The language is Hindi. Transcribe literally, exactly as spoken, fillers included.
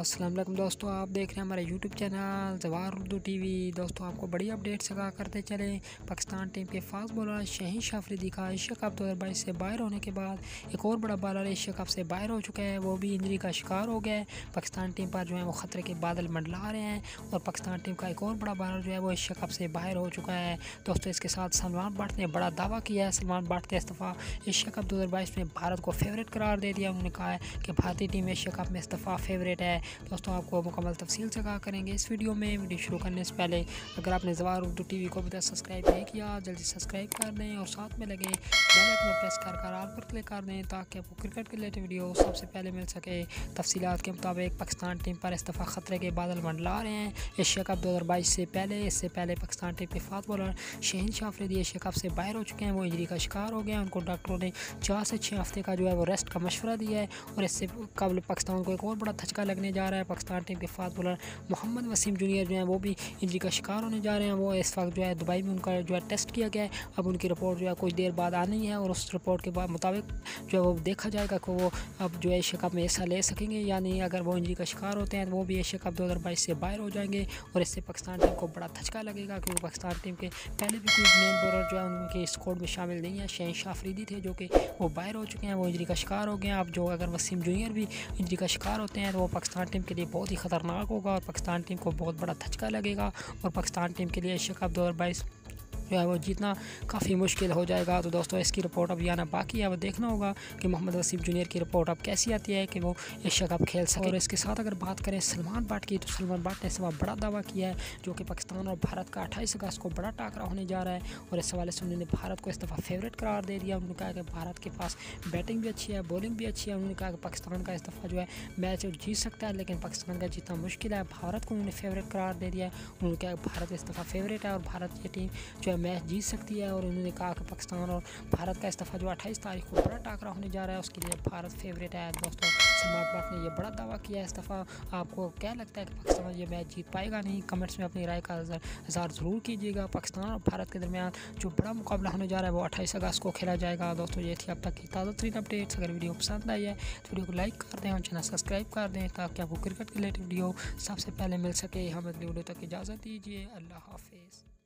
अस्सलाम वालेकुम दोस्तों, आप देख रहे हैं हमारे यूट्यूब चैनल जवार उर्दू टीवी। दोस्तों आपको बड़ी अपडेट सगा करते चले। पाकिस्तान टीम के फास्ट बॉलर शहीन अफरीदी का एशिया कप दो हज़ार बाईस से बाहर होने के बाद एक और बड़ा बॉलर एशिया कप से बाहर हो चुका है। वो भी इंजरी का शिकार हो गया है। पाकिस्तान टीम पर जो है वो ख़तरे के बादल मंडला रहे हैं और पाकिस्तान टीम का एक और बड़ा बॉलर जो है वो एशिया कप से बाहर हो चुका है। दोस्तों इसके साथ सलमान बट ने बड़ा दावा किया है। सलमान बट ने इस्तीफ़ा एशिया कप दो हज़ार बाईस में भारत को फेवरेट करार दे दिया। उन्होंने कहा है कि भारतीय टीम एशिया कप में इस्तीफ़ा फेवरेट है। दोस्तों आपको मुकम्मल तफसील से कहा करेंगे इस वीडियो में। वीडियो शुरू करने से पहले अगर आपने जवार उर्दू टीवी को अभी तक सब्सक्राइब नहीं किया जल्दी सब्सक्राइब कर दें और साथ में लगे बेल आइकन पर प्रेस कर कर ऑल पर क्लिक कर दें ताकि आपको क्रिकेट के रिलेटेड वीडियो सबसे पहले मिल सके। तफसीलात के मुताबिक पाकिस्तान टीम पर इस्तीफ़ा ख़तरे के बादल मंडला रहे हैं एशिया कप दो हज़ार बाईस से पहले। इससे पहले पाकिस्तान टीम के fast bowler Shaheen Afridi Asia Cup से बाहर हो चुके हैं। वो इंजरी का शिकार हो गए हैं। उनको डॉक्टरों ने चार से छः हफ्ते का जो है वो रेस्ट का मशवरा दिया है और इससे कबल पाकिस्तान को एक और बड़ा धचका लगने जा रहा है। पाकिस्तान टीम के fast bowler Mohammad Wasim junior जो है वो भी इंजरी का शिकार होने जा रहे हैं। वो इस वक्त जो है दुबई में उनका जो है टेस्ट किया गया है। अब उनकी रिपोर्ट जो है कुछ देर बाद आनी है और उस रिपोर्ट के बाद मुताबिक जो है वो देखा जाएगा कि वो अब जो है एशिया कप में हिस्सा ले सकेंगे या नहीं। अगर वो इंजरी का शिकार होते हैं तो वो भी एशिया कप दो हज़ार बाईस से बाहर हो जाएंगे और इससे पाकिस्तान टीम को बड़ा धचका लगेगा क्योंकि पाकिस्तान टीम के पहले भी कुछ मेन बॉलर जो है उनके स्क्वाड में शामिल नहीं है। शहीन अफरीदी थे जो कि वो बाहर हो चुके हैं, वो इंजरी का शिकार हो गए हैं। अब जो अगर वसीम जूनियर भी इंजरी का शिकार होते हैं तो वो पाकिस्तान टीम के लिए बहुत ही ख़तरनाक होगा और पाकिस्तान टीम को बहुत बड़ा धचका लगेगा और पाकिस्तान टीम के लिए एशिया कप दो हज़ार बाईस जो है वो जीतना काफ़ी मुश्किल हो जाएगा। तो दोस्तों इसकी रिपोर्ट अभी आना बाकी है, वो देखना होगा कि मोहम्मद वसीम जूनियर की रिपोर्ट अब कैसी आती है कि वो एशिया कप खेल सके। और इसके साथ अगर बात करें सलमान बट की तो सलमान बट ने इस बार बड़ा दावा किया है जो कि पाकिस्तान और भारत का अट्ठाईस अगस्त को बड़ा टाकरा होने जा रहा है और इस हवाले से उन्होंने भारत को इस दफ़ा फेवरेट करार दे दिया। उन्होंने कहा कि भारत के पास बैटिंग भी अच्छी है, बॉलिंग भी अच्छी है। उन्होंने कहा कि पाकिस्तान का इस दफ़ा जो है मैच जीत सकता है लेकिन पाकिस्तान का जीतना मुश्किल है। भारत को उन्होंने फेवरेट करार दे दिया है। उन्होंने कहा कि भारत इस दफ़ा फेवरेट है और भारत की टीम जो है मैच जीत सकती है। और उन्होंने कहा कि पाकिस्तान और भारत का इस दफ़ा जो अट्ठाईस तारीख को बड़ा टाकरा होने जा रहा है उसके लिए भारत फेवरेट है। दोस्तों सलमान बट ने यह बड़ा दावा किया है इस दफ़ा। आपको क्या लगता है कि पाकिस्तान ये मैच जीत पाएगा? नहीं, कमेंट्स में अपनी राय का इज़हार ज़रूर कीजिएगा। पाकिस्तान और भारत के दरमियान जो बड़ा मुकाबला होने जा रहा है वो अट्ठाईस अगस्त को खेला जाएगा। दोस्तों ये थी अब तक की ताज़ा तरीन अपडेट्स। अगर वीडियो पसंद आई है तो वीडियो को लाइक कर दें और चैनल सब्सक्राइब कर दें ताकि आपको क्रिकेट के रिलेटेड वीडियो सबसे पहले मिल सके। हम अगली वीडियो तक इजाज़त दीजिए। अल्लाह हाफिज़।